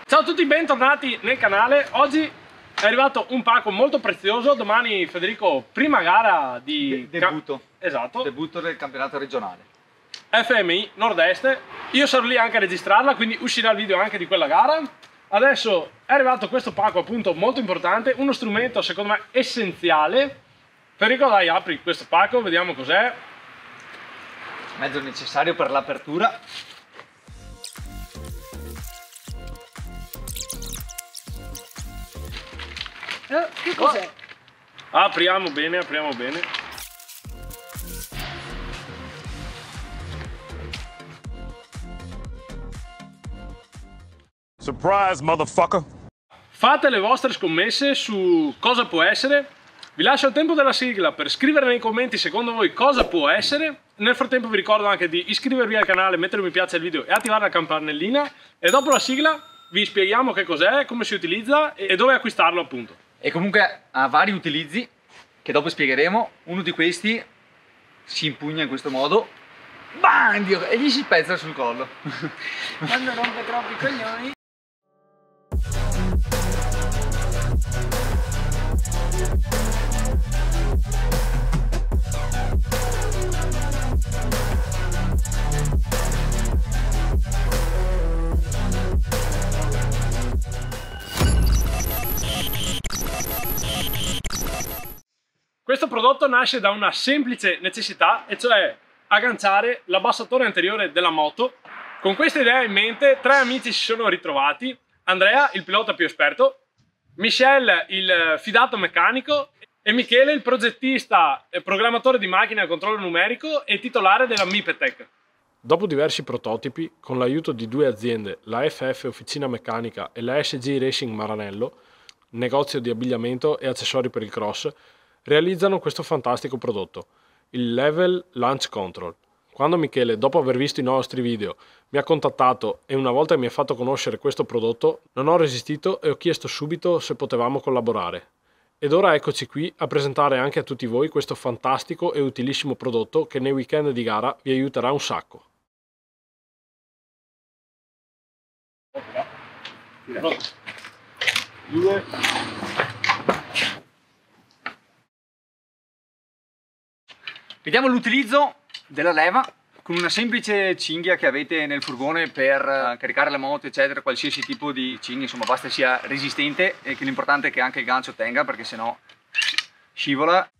Ciao a tutti, bentornati nel canale. Oggi è arrivato un pacco molto prezioso. Domani Federico, prima gara di debutto. Esatto. Debutto del campionato regionale. FMI Nord-Est. Io sarò lì anche a registrarla, quindi uscirà il video anche di quella gara. Adesso è arrivato questo pacco appunto molto importante, uno strumento secondo me essenziale. Federico, dai, apri questo pacco, vediamo cos'è. Mezzo necessario per l'apertura. Che cos'è? Apriamo bene, apriamo bene. Surprise, motherfucker! Fate le vostre scommesse su cosa può essere. Vi lascio il tempo della sigla per scrivere nei commenti secondo voi cosa può essere. Nel frattempo vi ricordo anche di iscrivervi al canale, mettere mi piace al video e attivare la campanellina. E dopo la sigla vi spieghiamo che cos'è, come si utilizza e dove acquistarlo appunto. E comunque ha vari utilizzi che dopo spiegheremo. Uno di questi si impugna in questo modo, bam, e gli si spezza sul collo. Quando rompe troppi coglioni. Questo prodotto nasce da una semplice necessità, e cioè agganciare l'abbassatore anteriore della moto. Con questa idea in mente, tre amici si sono ritrovati: Andrea, il pilota più esperto, Michel, il fidato meccanico, e Michele, il progettista e programmatore di macchine a controllo numerico e titolare della Mipetec. Dopo diversi prototipi, con l'aiuto di due aziende, la FF Officina Meccanica e la SG Racing Maranello, negozio di abbigliamento e accessori per il cross, realizzano questo fantastico prodotto, il Level Launch Control. Quando Michele, dopo aver visto i nostri video, mi ha contattato e una volta mi ha fatto conoscere questo prodotto, non ho resistito e ho chiesto subito se potevamo collaborare. Ed ora eccoci qui a presentare anche a tutti voi questo fantastico e utilissimo prodotto che nei weekend di gara vi aiuterà un sacco. Vediamo l'utilizzo della leva con una semplice cinghia che avete nel furgone per caricare la moto, eccetera, qualsiasi tipo di cinghia, insomma basta sia resistente, e che l'importante è che anche il gancio tenga, perché sennò scivola.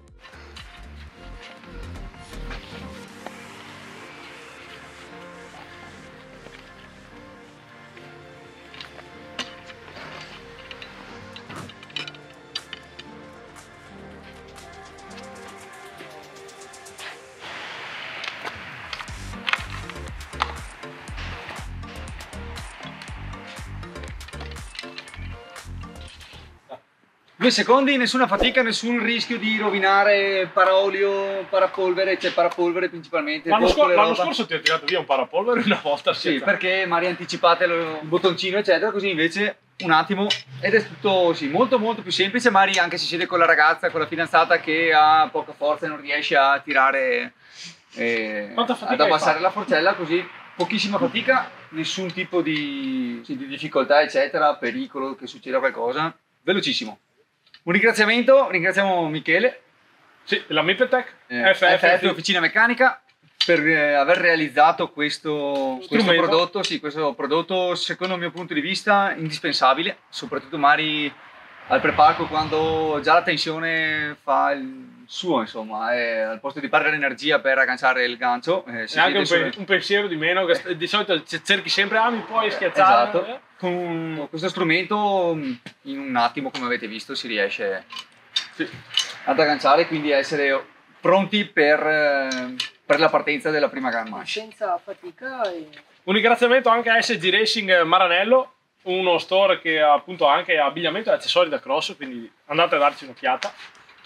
Due secondi, nessuna fatica, nessun rischio di rovinare paraolio, parapolvere, cioè parapolvere principalmente. L'anno scorso ti ho tirato via un parapolvere una volta. Sì, perché magari anticipate il bottoncino, eccetera, così invece un attimo, ed è tutto sì, molto più semplice. Magari anche se siete con la ragazza, con la fidanzata che ha poca forza e non riesce a tirare, ad abbassare la forcella, così pochissima fatica, nessun tipo di difficoltà, eccetera, pericolo che succeda qualcosa, velocissimo. Un ringraziamento, ringraziamo Michele, sì, della Mipetec, FF Officina Meccanica, per aver realizzato questo prodotto. Sì, questo prodotto secondo il mio punto di vista indispensabile, soprattutto magari al prepacco, quando già la tensione fa il suo, insomma, al posto di perdere energia per agganciare il gancio. È anche un pensiero di meno, che di solito cerchi sempre, mi puoi schiacciare. Esatto. Con questo strumento in un attimo, come avete visto, si riesce ad agganciare, quindi essere pronti per la partenza della prima gamma. Senza fatica. Un ringraziamento anche a SG Racing Maranello, uno store che ha appunto anche abbigliamento e accessori da cross, quindi andate a darci un'occhiata.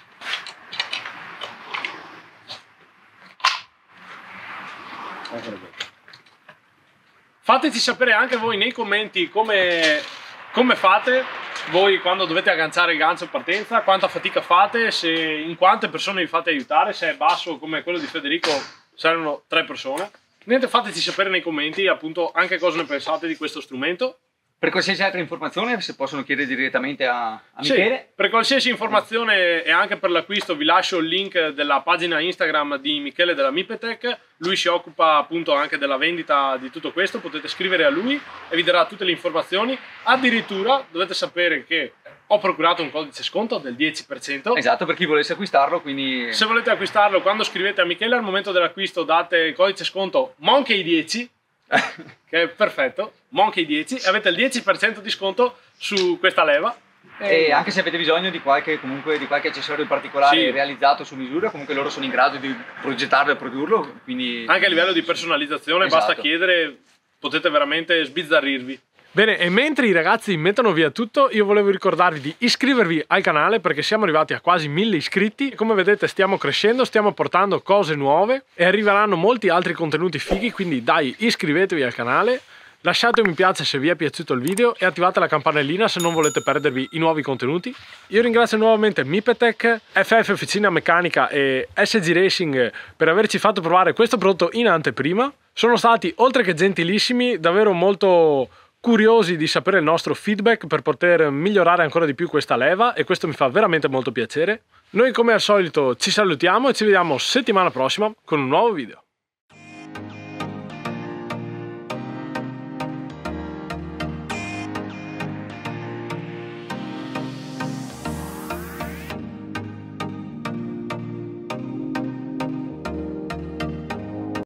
Fateci sapere anche voi nei commenti come fate voi quando dovete agganciare il gancio in partenza, quanta fatica fate, se in quante persone vi fate aiutare, se è basso come quello di Federico servono 3 persone. Niente, fateci sapere nei commenti appunto anche cosa ne pensate di questo strumento. Per qualsiasi altra informazione si possono chiedere direttamente a Michele. Sì, per qualsiasi informazione e anche per l'acquisto vi lascio il link della pagina Instagram di Michele della Mipetech. Lui si occupa appunto anche della vendita di tutto questo, potete scrivere a lui e vi darà tutte le informazioni. Addirittura dovete sapere che ho procurato un codice sconto del 10%. Esatto, per chi volesse acquistarlo, quindi... Se volete acquistarlo, quando scrivete a Michele al momento dell'acquisto date il codice sconto Monkey10, che è perfetto, Monkey10, e avete il 10% di sconto su questa leva. E anche se avete bisogno di qualche accessorio particolare, sì, realizzato su misura, comunque loro sono in grado di progettarlo e produrlo, quindi... Anche a livello di personalizzazione, esatto, basta chiedere, potete veramente sbizzarrirvi. Bene, e mentre i ragazzi mettono via tutto, io volevo ricordarvi di iscrivervi al canale perché siamo arrivati a quasi 1000 iscritti. Come vedete stiamo crescendo, stiamo portando cose nuove e arriveranno molti altri contenuti fighi, quindi dai, iscrivetevi al canale, lasciate un mi piace se vi è piaciuto il video e attivate la campanellina se non volete perdervi i nuovi contenuti. Io ringrazio nuovamente Mipetech, FF Officina Meccanica e SG Racing per averci fatto provare questo prodotto in anteprima. Sono stati, oltre che gentilissimi, davvero molto curiosi di sapere il nostro feedback per poter migliorare ancora di più questa leva e questo mi fa veramente molto piacere. Noi come al solito ci salutiamo e ci vediamo settimana prossima con un nuovo video.